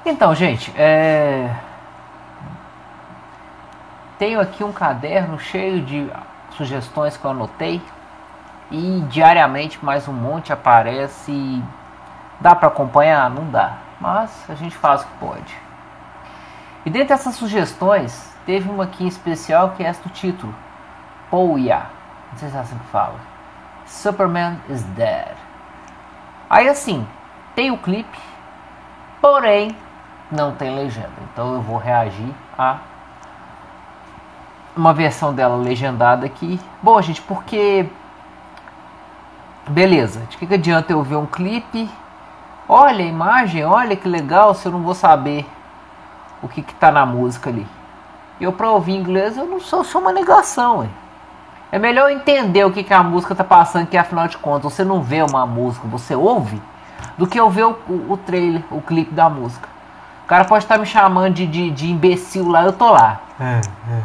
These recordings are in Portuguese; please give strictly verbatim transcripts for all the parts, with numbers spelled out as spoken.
Então, gente, é... tenho aqui um caderno cheio de sugestões que eu anotei e diariamente mais um monte aparece e dá para acompanhar? Não dá, mas a gente faz o que pode. E dentre essas sugestões, teve uma aqui em especial que é essa do título, Pouya, não sei se é assim que fala, Superman is Dead. Aí assim, tem o clipe, porém não tem legenda, então eu vou reagir a uma versão dela legendada aqui. Bom, gente, porque beleza, de que, que adianta eu ver um clipe, olha a imagem, olha que legal, se eu não vou saber o que que tá na música ali. Eu, pra ouvir inglês, eu não sou, sou uma negação, hein? É melhor entender o que que a música tá passando, que afinal de contas você não vê uma música, você ouve, do que eu ver o, o, o trailer, o clipe da música. O cara pode estar me chamando de, de, de imbecil lá, eu tô lá. É, é.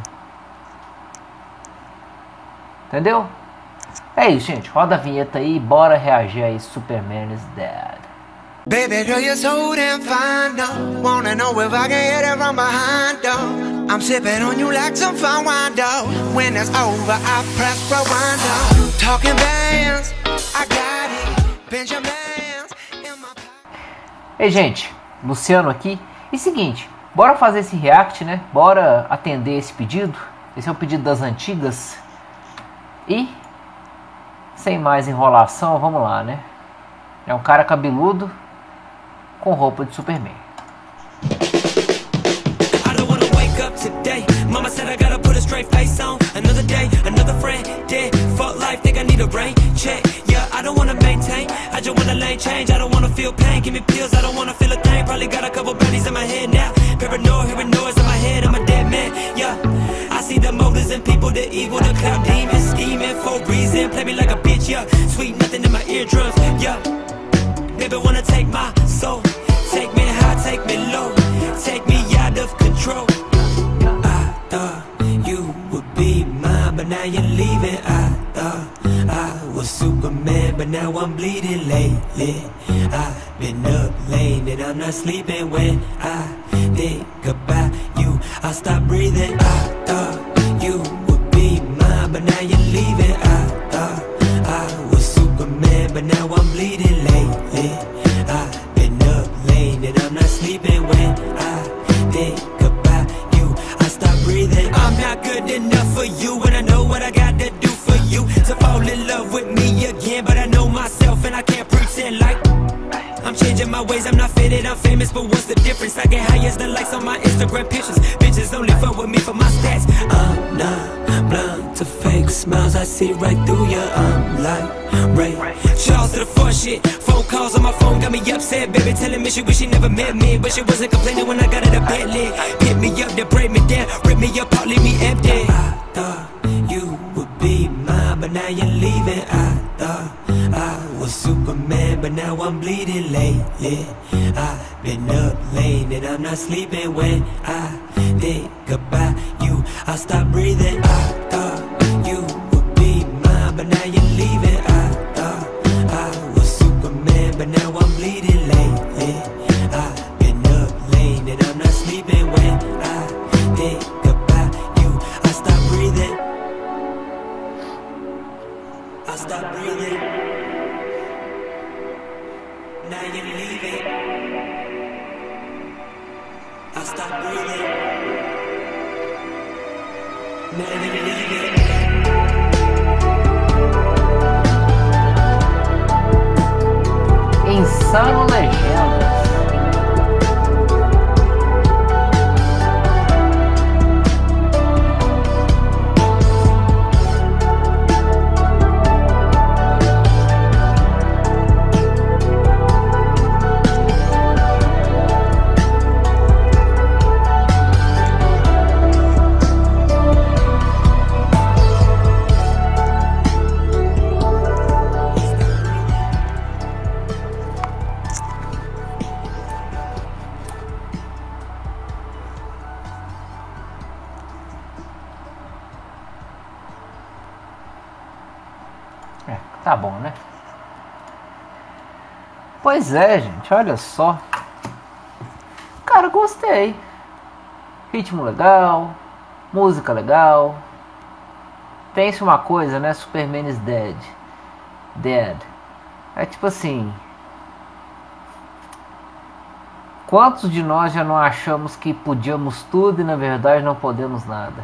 Entendeu? É isso, gente. Roda a vinheta aí, bora reagir aí, Superman is Dead. Baby girl, you're so damn fine, though. Wanna know if I can hit it from behind, though. I'm sipping on you like some fine wine, though. When it's over, I press rewind, though. Talking bands, I got it. Benjamins in my pocket. Ei, gente, Luciano aqui. E seguinte, bora fazer esse react, né? Bora atender esse pedido. Esse é o pedido das antigas. E, sem mais enrolação, vamos lá, né? É um cara cabeludo com roupa de Superman. I don't wanna wake up today. Mama said I gotta put a straight face on. Another day, another friend, dead. Fuck life, think I need a rain check. Yeah, I don't wanna maintain. I just wanna lane change. I don't wanna feel pain. Give me pills, I don't wanna feel a thing. Probably got a couple baddies in my head now. Paranoid, hearing noise in my head. I'm a dead man. Yeah, I see the motives in people, the evil, the cloud demons, scheming for reason. Play me like a bitch. Yeah, sweet nothing in my eardrums. Yeah, baby wanna take my soul. Take me high, take me low. Take me out of control. I thought you would be mine, but now you're leaving. I thought I was Superman, but now I'm bleeding lately. I've been up late and I'm not sleeping. When I think about you, I stop breathing. I thought you would be mine, but now you're leaving. I thought I was Superman, but now I'm bleeding lately. I've been up late and I'm not sleeping. When I think about you, I stop breathing. I'm not good enough for you, and I know what I got to do for you to fall in love with me again. But I know myself and I can't pretend like I'm changing my ways. I'm not fitted, I'm famous, but what's the difference? I get high as the likes on my Instagram pictures. Bitches only fuck with me for my stats. I'm not blind to fake smiles, I see right through ya. I'm like Ray Charles to the fuck shit. Phone calls on my phone got me upset. Baby telling me she wish she never met me, but she wasn't complaining when I got her to bed lit. Hit me up, then break me down, rip me up, leave me empty. I thought you would be mine, but now you're leaving. I thought I was Superman, but now I'm bleeding lately. I've been up late and I'm not sleeping. When I think about you, I stop breathing. I thought you would be mine, but now you're leaving. I thought I was Superman, but now I'm bleeding lately. I've been up late and I'm not sleeping. When I think about you, I stop breathing. I stop breathing. Now you're leaving. I stop breathing. Now you're leaving. Insano Legendas. É, tá bom, né? Pois é, gente, olha só. Cara, gostei. Ritmo legal, música legal. Tem-se uma coisa, né? Superman is dead. Dead. É tipo assim. Quantos de nós já não achamos que podíamos tudo e na verdade não podemos nada?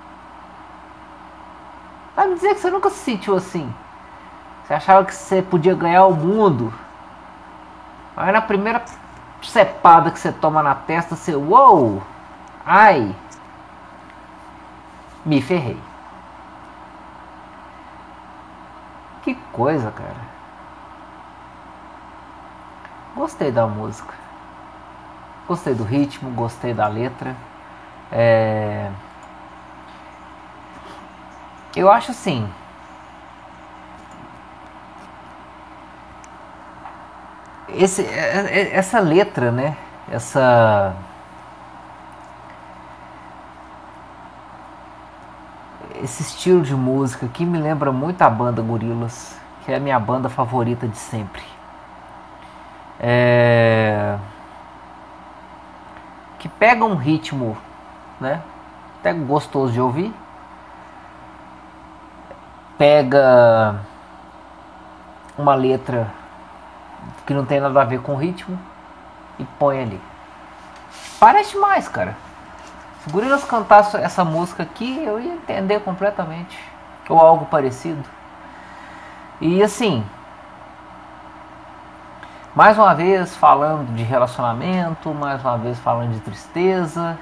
Vai me dizer que você nunca se sentiu assim. Você achava que você podia ganhar o mundo. Aí na primeira cepada que você toma na testa, você... Uou! Ai! Me ferrei. Que coisa, cara. Gostei da música. Gostei do ritmo, gostei da letra. É... Eu acho assim... Esse, essa letra, né? Essa... Esse estilo de música que me lembra muito a banda Gorillaz, que é a minha banda favorita de sempre. É... Que pega um ritmo, né? Até gostoso de ouvir. Pega uma letra que não tem nada a ver com o ritmo e põe ali. Parece mais, cara. Se o Gorillaz cantasse essa música aqui, eu ia entender completamente. Ou algo parecido. E assim, mais uma vez falando de relacionamento, mais uma vez falando de tristeza.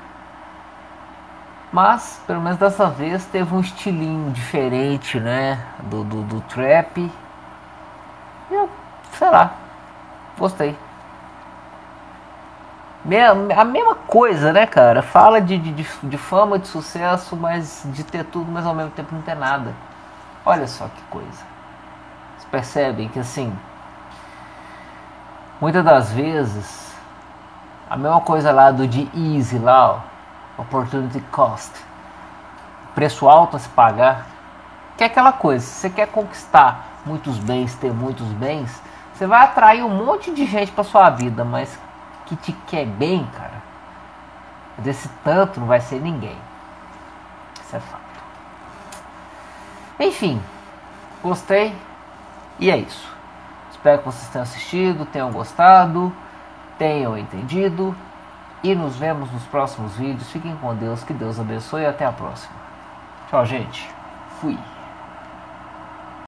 Mas, pelo menos dessa vez, teve um estilinho diferente, né? Do, do, do trap. E eu, sei lá, gostei. A mesma coisa, né, cara? Fala de, de, de fama, de sucesso, mas de ter tudo, mas ao mesmo tempo não ter nada. Olha só que coisa. Vocês percebem que, assim, muitas das vezes, a mesma coisa lá do de Easy lá, ó, Opportunity Cost, preço alto a se pagar, que é aquela coisa, se você quer conquistar muitos bens, ter muitos bens, você vai atrair um monte de gente para sua vida, mas que te quer bem, cara, desse tanto não vai ser ninguém. Isso é fato. Enfim, gostei e é isso. Espero que vocês tenham assistido, tenham gostado, tenham entendido e nos vemos nos próximos vídeos. Fiquem com Deus, que Deus abençoe e até a próxima. Tchau, gente. Fui.